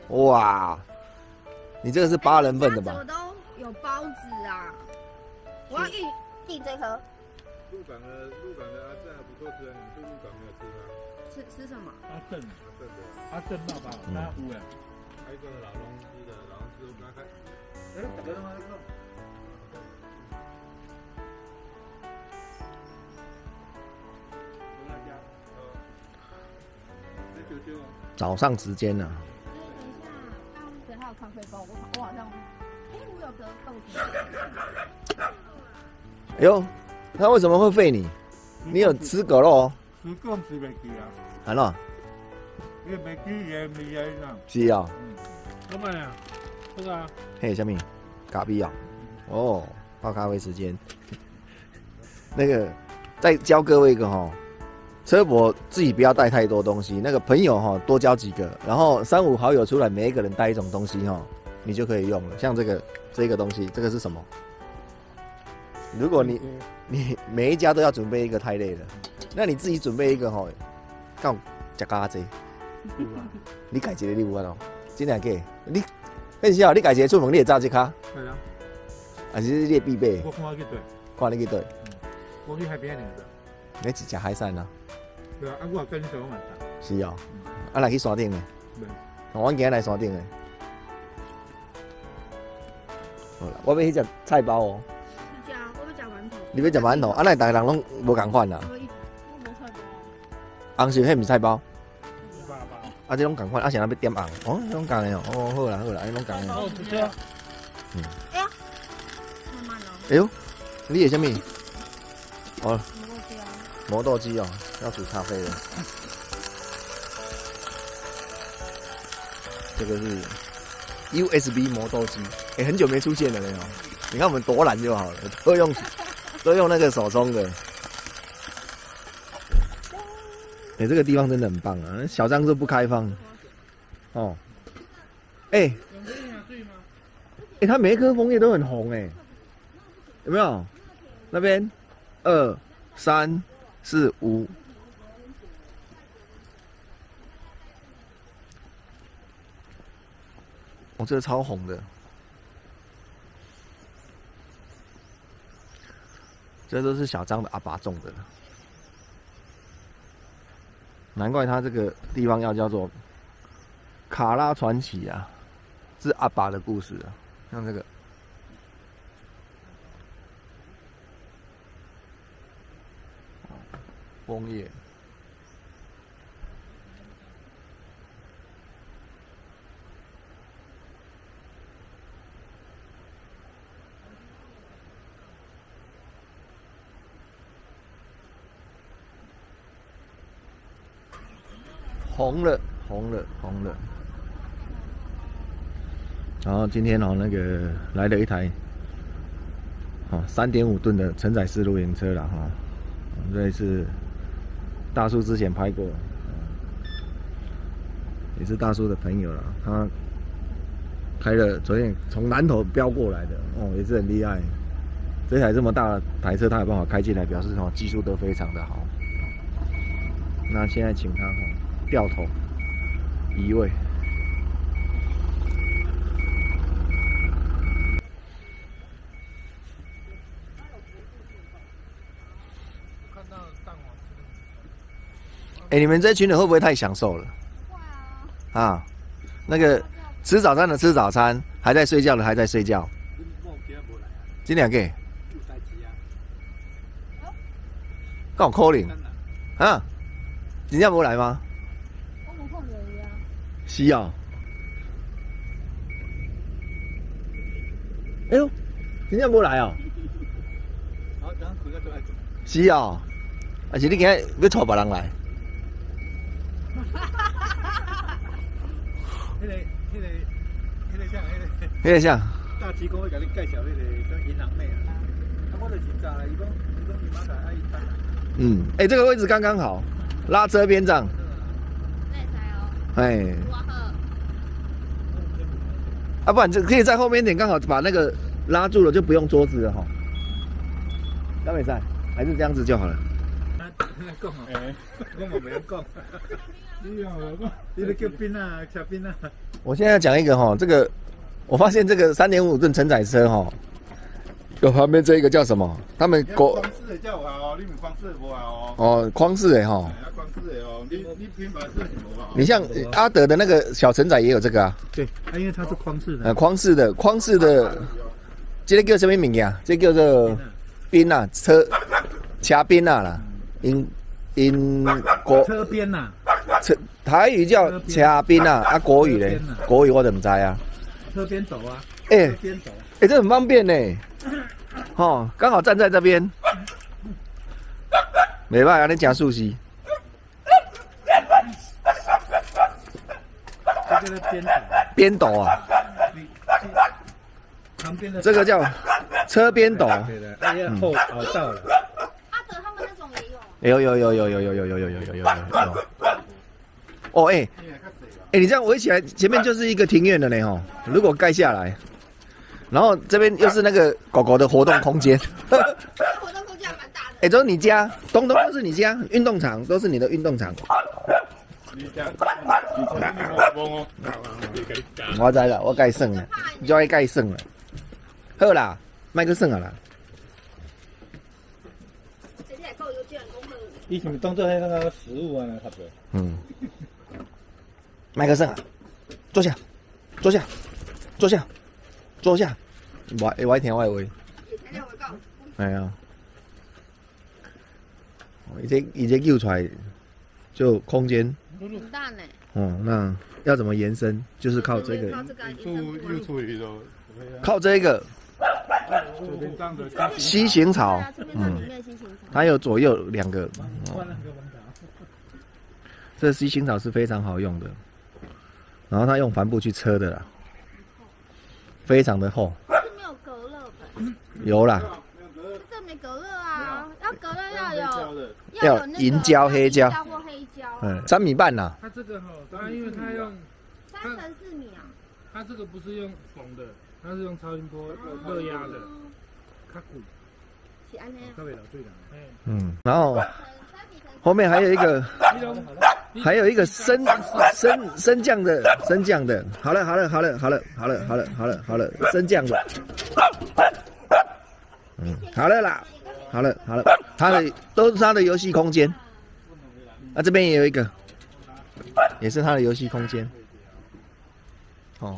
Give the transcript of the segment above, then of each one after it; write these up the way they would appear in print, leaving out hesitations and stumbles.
哇，你这个是8人份的吧？ 怎么都有包子啊？我要订这颗。 鹿港的阿正还不错吃啊，你去鹿港没有吃吗？ 吃什么？ 阿正的爸爸，他有诶。 还有一个老龙吃的，老龙吃我刚看。哎，大家都在看。 早上时间呢、啊？ 等一下，刚刚谁还有咖啡包？我好像，我有个豆子。 哎呦，他为什么会废你？你有吃狗肉？ 吃讲是袂记啊， 还喏？ 伊袂记也袂记啦。 是啊、 老板啊，这个啊， 嘿，什么？咖啡啊？哦，泡咖啡时间。那个，再教各位一个哈，车博自己不要带太多东西，那个朋友哈多交几个，然后3、5好友出来，每一个人带一种东西哈，你就可以用了。像这个东西，这个是什么？如果你每一家都要准备一个，太累了。那你自己准备一个哈，够食咖济。你家一个你有啊？真两个，你很少，你家一个出门你会炸这卡？ 对啊， 还是你的必备？ 我看去对， 看你去对。 我去海边那个。 你是吃海鲜啊？ 对啊，我跟你说我蛮大。 是哦。啊，来去山顶呢？我今日来山顶呢。好啦，我要去食菜包哦。 我要食馒头。 你要食馒头？啊，那大家人拢无共款啦。 我没菜包。 红色迄毋是菜包。 爸爸。 啊，这种共款，啊，想要点红？哦，这种共的哦。哦，好啦好啦，这种共的。 哦，不错。 哎呀，慢慢哦。 哎呦，你是什么？哦。 磨豆机啊。 磨豆机哦，要煮咖啡了。这个是 USB 磨豆机，哎，很久没出现了没有？你看我们多懒就好了，都用那个手冲的。哎，这个地方真的很棒啊！小张说不开放，哦，哎，哎，它每一颗枫叶都很红哎，有没有？那边2、3、4、5。哦，这个超红的，这都是小张的阿爸种的，难怪他这个地方要叫做卡拉传奇啊，是阿爸的故事啊，像这个。枫叶，红了，红了，红了。然后今天哦，那个来了一台3.5吨的承载式露营车了哈，这是大叔之前拍过，也是大叔的朋友了。他开了，昨天从南投飙过来的哦，也是很厉害。这台这么大的台车，他有办法开进来，表示技术都非常的好。那现在请他掉头移位。哎，你们这群人会不会太享受了？ 会啊。 啊，那个吃早餐的吃早餐，还在睡觉的还在睡觉。这两个，刚好 calling 啊，真正无来吗？ 我无看到伊啊。 是啊。哎呦，真正无来哦。是啊，还是你今日要带别人来？迄个啥？ 大鸡公会给你介绍那个叫银行妹啊，我就真早了，伊讲伊妈仔爱等。 嗯，哎，这个位置刚刚好，拉车边帐。 那才哦。 哎。 哇呵。 啊，不然就可以在后面一点，刚好把那个拉住了，就不用桌子了哈。那没赛，还是这样子就好了。 讲哦，我冇咩讲。你都叫冰啊，吃冰啊。 我现在要讲一个哈，这个我发现这个3.5吨承载车哈，有旁边这一个叫什么？他们国框式的叫有效哦，你唔框式无效哦。 哦，框式的哈。 框式的哦，你平板式无效。 你像阿德的那个小承载也有这个啊。 对，因为它是框式的。 框式的，这个叫什么名呀？这个叫做宾啊，车宾啊啦，国车边呐。 台语叫车宾啊，国语嘞，国语我就唔知啊。 车边走啊。 哎， 车边走。 哎，这很方便呢。哦，刚好站在这边，没办法，你加速西。 这个边走。 边斗啊。 旁边的。这个叫车边斗。 对的，哎呀，后道了。 阿德他们那种也有。 有。哦，哎，你这样围起来，前面就是一个庭院了呢吼。如果盖下来，然后这边又是那个狗狗的活动空间。 活动空间还蛮大的。 哎，都是你家，东都是你家，运动场都是你的运动场。我知了，我该算了，你就爱该算了。好啦，卖去算啊啦。 以前当做那个食物啊，差不多。 嗯。麦克森啊，坐下。我听我的话。哎呀，伊这揪出来就空间。 很大呢。 哦，那要怎么延伸？就是靠这个。 又出鱼喽。 靠这个。西行草，它有左右2个。这西行草是非常好用的，然后它用帆布去车的啦，非常的厚。 是没有隔热的。 有啦。 这没隔热啊，要隔热要银胶、黑胶或黑胶。 3米半呐。 它这个哈，它因为它用 3乘4米啊。 它这个不是用缝的，它是用超音波热压的，较贵。 是安尼。 较袂流水啦。 嗯，然后后面还有一个升降的，好了，升降的。嗯，好了啦，好了，它的都是它的游戏空间。啊，这边也有一个，也是它的游戏空间。哦，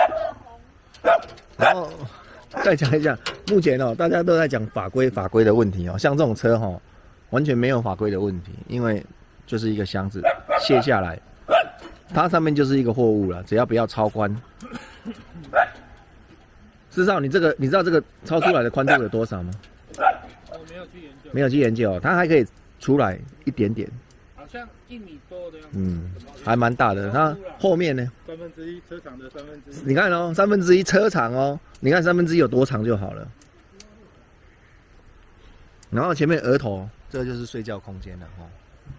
然后再讲一下，目前哦，大家都在讲法规的问题哦，像这种车哦，完全没有法规的问题，因为就是一个箱子卸下来，它上面就是一个货物了，只要不要超宽。事实上，你知道这个超出来的宽度有多少吗？ 我没有去研究，它还可以出来一点点。 好像1米多的样子。 嗯，还蛮大的。它后面呢 1/3车长的1/3。 你看哦，1/3车长哦，你看1/3有多长就好了。然后前面额头，这个就是睡觉空间了哈。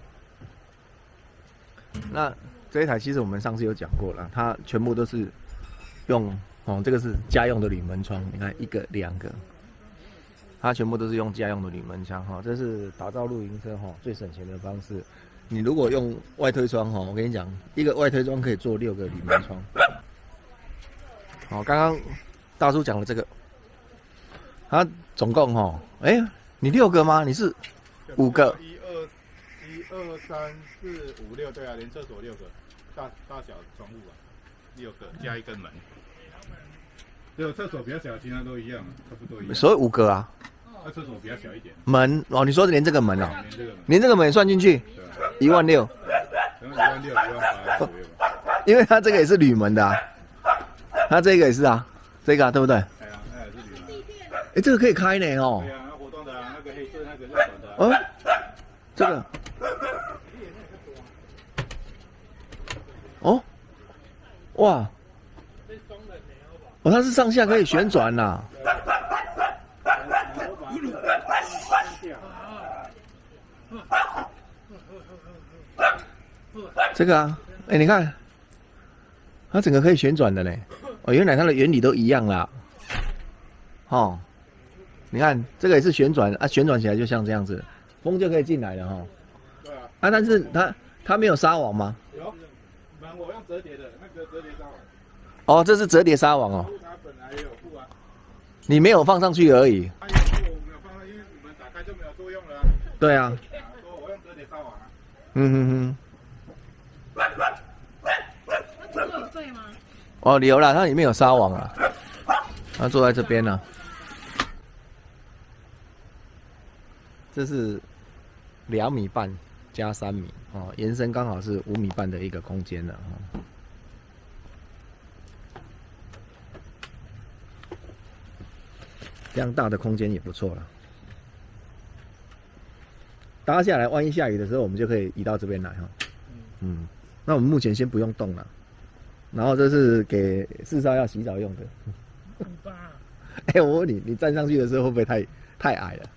那这一台其实我们上次有讲过了，它全部都是用这个是家用的铝门窗，你看1个、2个，它全部都是用家用的铝门窗哈。这是打造露营车哈最省钱的方式。你如果用外推窗哈，我跟你讲，一个外推窗可以做6个铝门窗。好，刚刚大叔讲的这个，它总共你6个吗？你是5个。 1、2、3、4、5、6，对啊，连厕所6个，大小窗户啊，6个加1根门。只有厕所比较小，其他都一样，差不多一样。 所以5个啊。 那厕所比较小一点。 门哦，你说连这个门哦， 连这个门也算进去，16000。 16000、18000左右吧。 因为它这个也是铝门的啊，它这个也是啊，这个啊，对不对？ 哎呀，那也是铝门。 这个可以开呢哦。 对啊，那活动的啊，那个黑色那个是短的。 哦，这个。哦，哇，它是上下可以旋转呐。这个啊，你看，它整个可以旋转的呢。哦，原来它的原理都一样啦。哦，你看这个也是旋转啊，旋转起来就像这样子， 风就可以进来了哈。 对啊。 啊，但是它没有纱网吗？ 有，门我用折叠的，那个折叠纱网。 哦，这是折叠纱网哦。 它本来也有附啊。 你没有放上去而已。 它有附，我没有放上，因为门打开就没有作用了啊。 对啊。 说我用折叠纱网啊。 嗯。 这个有对吗？ 哦，有啦，它里面有纱网啊。它坐在这边呢。这是2.5米加3米哦，延伸刚好是5.5米的一个空间了哦。这样大的空间也不错了。搭下来，万一下雨的时候，我们就可以移到这边来哈。嗯，那我们目前先不用动了。然后这是给4少要洗澡用的。哎，我问你，你站上去的时候会不会太矮了？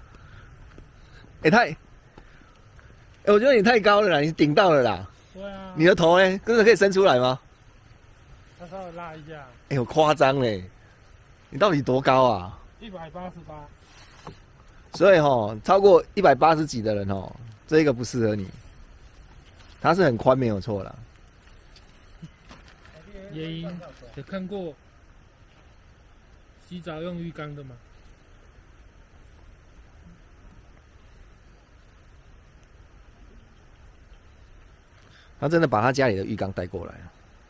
我觉得你太高了啦，你顶到了啦。 对啊。 你的头呢，真的可以伸出来吗？ 他稍微拉一下。 有夸张嘞！你到底多高啊 ？188。 所以超过180几的人这个不适合你。它是很宽，没有错啦。 野营有看过洗澡用浴缸的吗？ 他真的把他家里的浴缸带过来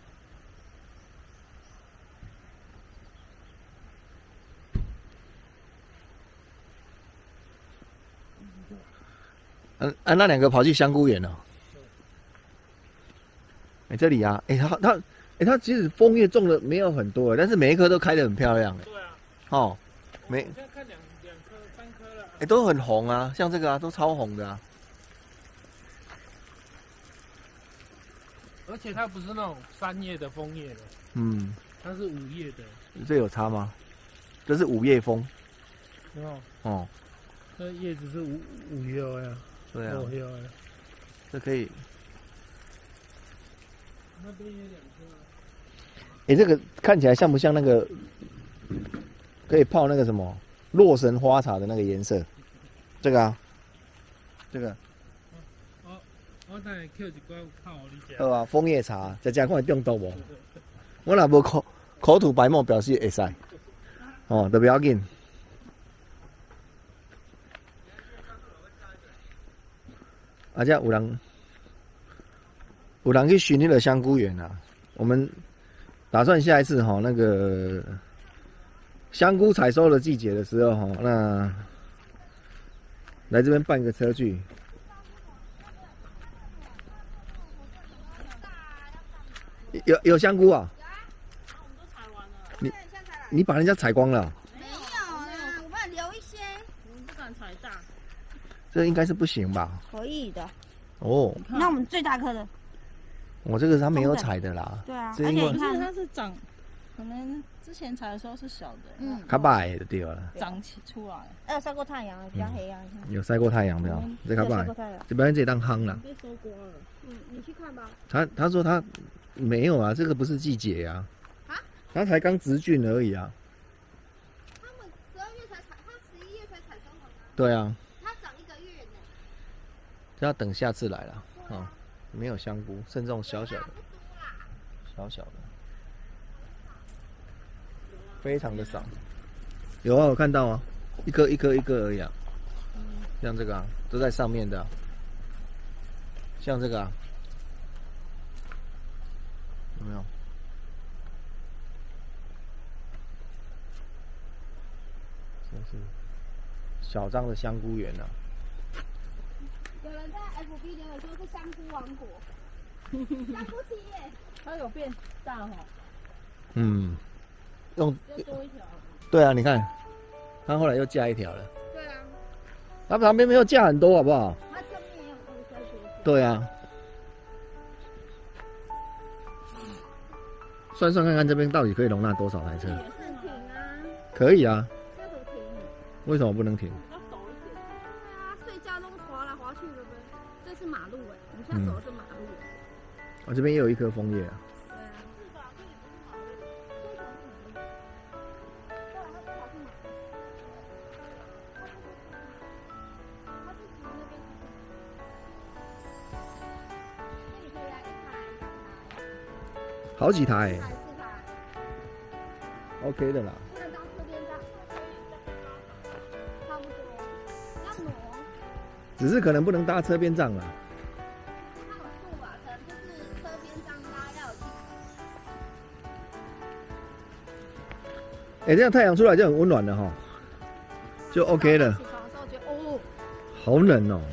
了。那2个跑去香菇园了。这里啊，它其实枫叶种的没有很多，但是每一颗都开得很漂亮。 对啊。 哦， 我现在看2颗、3颗了。 都很红啊，像这个啊，都超红的啊。 而且它不是那种3叶的枫叶的，它是5叶的。 这有差吗？这是5叶枫。 哦。这叶子是5叶呀。 对啊。 5叶。 这可以。 那边也2颗。 这个看起来像不像那个可以泡那个什么洛神花茶的那个颜色？这个啊，这个。 我等下捡一罐泡你吃。 好啊，枫叶茶，食看会中毒无？我若无口吐白沫，表示会使。都不要紧。而且有人去巡那个香菇园啊。我们打算下一次那个香菇采收的季节的时候那来这边办个车去。有香菇啊？ 我们都采完了。 你把人家采光了？ 没有啊，我们留一些。我们不敢采大。 这应该是不行吧？ 可以的。 哦。 那我们最大颗的。 我这个是他没有采的啦。 对啊。 而且你看它是长，可能之前采的时候是小的。 较白的对了。 长起出来。 有晒过太阳，比较黑啊。 有晒过太阳的哦，这较白。这边这当夯了。 被收光了。 你去看吧。 他说他没有啊，这个不是季节啊。他才刚植菌而已啊。 他们12月才采，他11月才采收好的。 对啊。 他长1个月呢。 这要等下次来了。没有香菇，剩这种小小的，非常的少。有啊，我看到啊，一颗而已啊。像这个啊，都在上面的。像这个啊，有没有？这是小张的香菇园啊。 有人在 FB 留言说是香菇王国，香菇企业， 它有变大哈。 用又多一条。 对啊，你看，它后来又加一条了。 对啊。 它旁边没有架很多，好不好？ 它正面也有再多。 对啊。算算看看这边到底可以容纳多少台车？ 也是停啊。 可以啊。 这怎么停？ 为什么不能停？ 要走一点。对啊，睡觉都滑来滑去的呗。这是马路哎，我们现在走的是马路。 我这边也有一棵枫叶啊。 对啊。是吧？这里不是马路，这条是马路。对，它这条是马路。它是好几台、 4台 ，OK 的啦。 不能当侧边站，差不多。要挪， 只是可能不能搭车边帐啦。 看我数吧，可能就是车边站拉要有1台。 哎、这样太阳出来就很温暖了哈，就 OK 了。 起床的时候觉得哦， 好冷哦、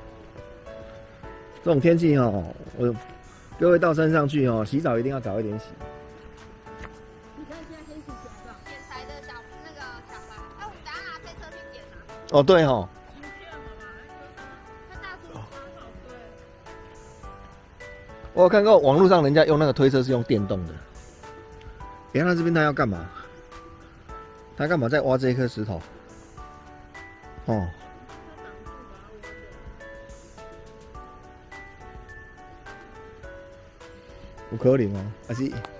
这种天气哦，各位到山上去哦，洗澡一定要早一点洗。 你可以现在先洗起来吧。剪裁的小那个小白，哎，我们等下拿推车去剪啊。 哦，对哦， 他大叔我有看过网络上人家用那个推车是用电动的。你看他这边他要干嘛？他干嘛在挖这一颗石头？哦。有可能哦，还是